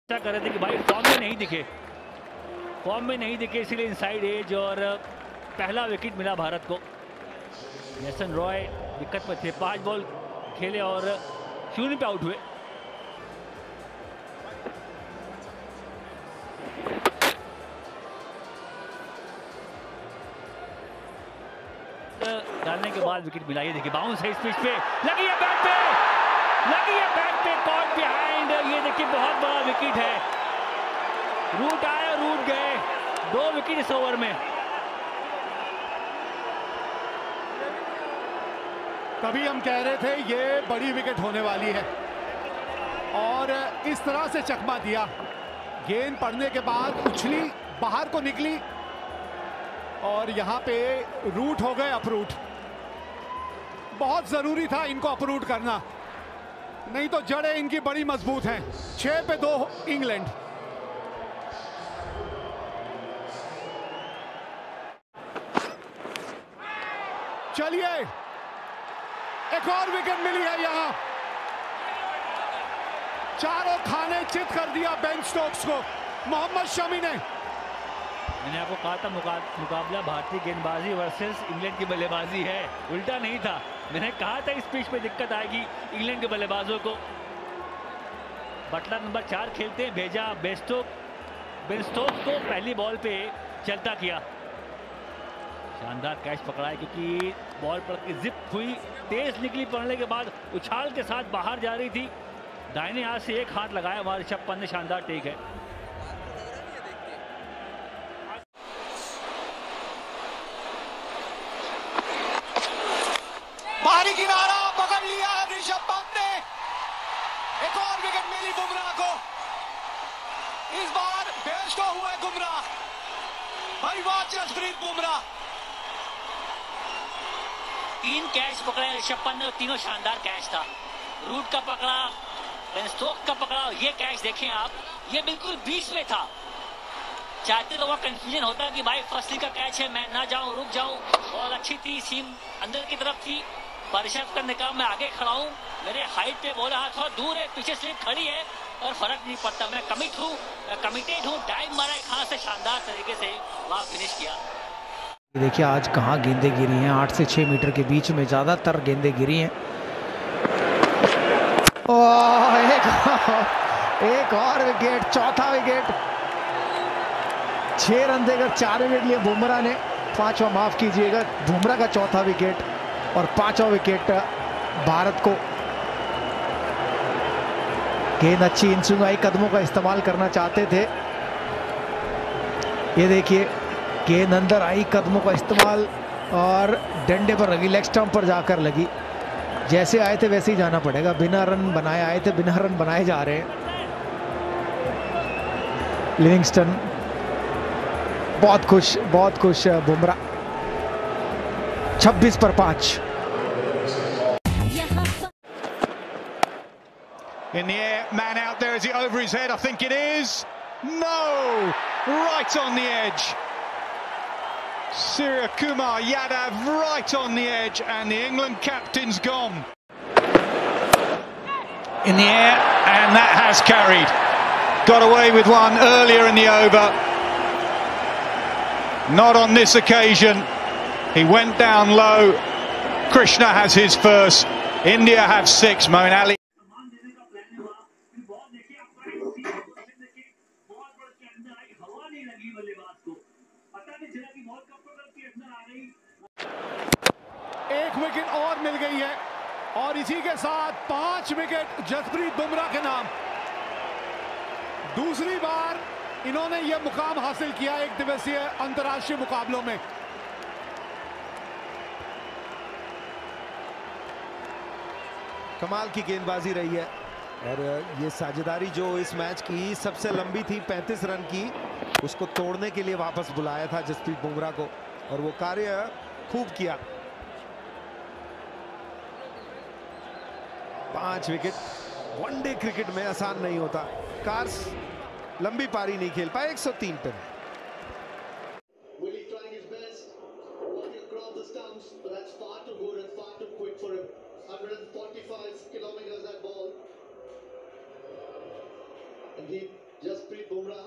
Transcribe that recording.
कर रहे थे कि भाई फॉर्म में नहीं दिखे इसलिए इनसाइड एज और पहला विकेट मिला भारत को। जेसन रॉय विकेट पर थे, 5 बॉल खेले और 0 पे आउट हुए। डालने के बाद विकेट मिला। ये देखिए बाउंस है इस पिच पे, लगी है बैट पे, कॉट बिहाइंड। ये देखिए बहुत बड़ा विकेट है, रूट आए और रूट गए, 2 विकेट इस ओवर में। तभी हम कह रहे थे ये बड़ी विकेट होने वाली है और इस तरह से चकमा दिया। गेंद पड़ने के बाद उछली, बाहर को निकली और यहाँ पे रूट हो गए अपरूट। बहुत जरूरी था इनको अपरूट करना, नहीं तो जड़ें इनकी बड़ी मजबूत हैं। 6 पे 2 इंग्लैंड। चलिए एक और विकेट मिली है यहां। चारों खाने चित कर दिया बेन स्टोक्स को मोहम्मद शमी ने। मैंने आपको कहा था मुकाबला भारतीय गेंदबाजी वर्सेस इंग्लैंड की बल्लेबाजी है, उल्टा नहीं था। मैंने कहा था इस पिच पे दिक्कत आएगी इंग्लैंड के बल्लेबाजों को। बटलर नंबर 4 खेलते हैं, भेजा बेन स्टोक्स को पहली बॉल पे चलता किया। शानदार कैच पकड़ा है क्योंकि बॉल पड़ के जिप हुई, तेज निकली, पड़ने के बाद उछाल के साथ बाहर जा रही थी। दाहिने हाथ से एक हाथ लगाया हमारे ऋषभ पंत ने, शानदार टेक है। बाहरी किनारा पकड़ लिया ऋषभ पंत ने। एक और विकेट मिली बुमराह को। इस बार बेस्ट हुआ है बुमराह। भाई वाह जसप्रीत बुमराह। 3 कैच पकड़े ऋषभ पंत ने, तीनों शानदार कैच था। रूट का पकड़ा, बेन स्टोक्स का पकड़ा, ये कैच देखें आप, ये बिल्कुल बीच में था। चाहते तो वह कंफ्यूजन होता कि भाई फर्स्टली का कैच है, मैं ना जाऊं, रुक जाऊं। बॉल अच्छी थी, सीम अंदर की तरफ थी, पर ऋषभ करने का मैं आगे खड़ा हूं, मेरे हाइट पे बॉल हाथ थोड़ा दूर है, पीछे स्लिप खड़ी है और फर्क नहीं पड़ता। मैं कमिटेड हूं, डाइव मारा एक हाथ से, शानदार तरीके से वहां फिनिश किया। देखिए आज कहाँ गेंदें गिरी हैं, 8 से 6 मीटर के बीच में ज़्यादातर गेंदें गिरी हैं। एक और विकेट, चौथा विकेट। 6 रन देकर 4 विकेट लिए बुमराह ने, 5वां माफ कीजिएगा, बुमराह का चौथा विकेट और 5वां विकेट भारत को। गेंद अच्छी इंसुंगाई कदमों का इस्तेमाल करना चाहते थे। ये देखिए गेंद अंदर आई, कदमों का इस्तेमाल और डंडे पर लगी, लेग स्टंप पर जाकर लगी। जैसे आए थे वैसे ही जाना पड़ेगा, बिना रन बनाए आए थे, बिना रन बनाए जा रहे हैं। लिविंगस्टन बहुत खुश बुमराह। 26 पर 5। In the air, man out there, is it over his head? I think it is. No! Right on the edge. Surya Kumar Yadav right on the edge, and the England captain's gone. In the air, and that has carried. Got away with one earlier in the over. Not on this occasion. He went down low. Krishna has his first. India have 6. Moeen Ali. एक wicket और मिल गई है और इसी के साथ 5 wicket Jasprit Bumrah के नाम। दूसरी बार इन्होंने यह मुकाम हासिल किया एक दिवसीय अंतर्राष्ट्रीय मुकाबलों में। कमाल की गेंदबाजी रही है और ये साझेदारी जो इस मैच की सबसे लंबी थी, 35 रन की, उसको तोड़ने के लिए वापस बुलाया था जसप्रीत बुमराह को और वो कार्य खूब किया। 5 विकेट वनडे क्रिकेट में आसान नहीं होता। कार्स लंबी पारी नहीं खेल पाए, 103 पे। जसप्रीत बुमराह